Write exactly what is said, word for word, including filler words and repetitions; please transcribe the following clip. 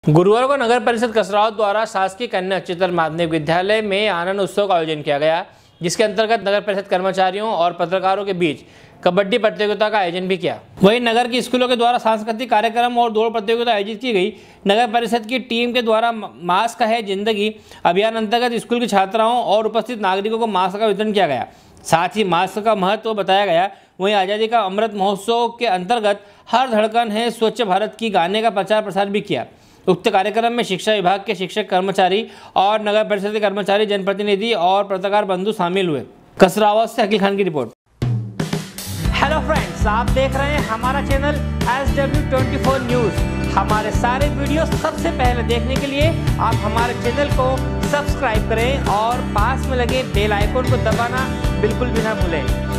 गुरुवार को नगर परिषद कसरावत द्वारा शासकीय कन्या उच्चतर माध्यमिक विद्यालय में आनंद उत्सव का आयोजन किया गया, जिसके अंतर्गत नगर परिषद कर्मचारियों और पत्रकारों के बीच कबड्डी प्रतियोगिता का आयोजन भी किया। वहीं नगर की स्कूलों के द्वारा सांस्कृतिक कार्यक्रम और दौड़ प्रतियोगिता आयोजित की गई। नगर परिषद की टीम के द्वारा मास्क है जिंदगी अभियान अंतर्गत स्कूल की छात्राओं और उपस्थित नागरिकों को मास्क का वितरण किया गया। साथ ही मास्क का महत्व बताया गया। वहीं आज़ादी का अमृत महोत्सव के अंतर्गत हर धड़कन है स्वच्छ भारत की गाने का प्रचार प्रसार भी किया। उक्त कार्यक्रम में शिक्षा विभाग के शिक्षक कर्मचारी और नगर परिषद के कर्मचारी, जनप्रतिनिधि और पत्रकार बंधु शामिल हुए। कसरावत से अखिल खान की रिपोर्ट। हेलो फ्रेंड्स, आप देख रहे हैं हमारा channel S W twenty four news. हमारे सारे वीडियो सबसे पहले देखने के लिए आप हमारे चैनल को सब्सक्राइब करें और पास में लगे बेल आइकन को दबाना बिल्कुल भी ना भूलें।